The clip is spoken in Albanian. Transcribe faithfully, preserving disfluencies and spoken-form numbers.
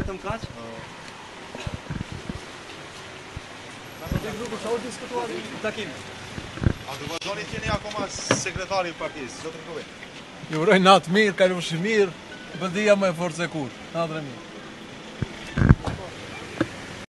vetëm kaq? Dhe grupi sa u diskutuar në takim? A do vazhdoni të jeni akoma sekretari i partisë, zotrin Kovi? Ju uroj natë mirë, kalofshi mirë, vendia më e fortë se kur. Natë mirë.